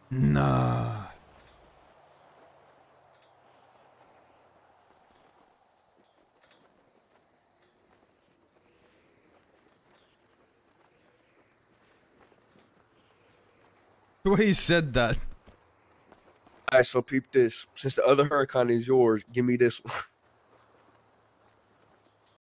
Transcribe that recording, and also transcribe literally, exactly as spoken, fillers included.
Nah. The way he said that. Alright, so peep this. Since the other hurricane is yours, give me this one.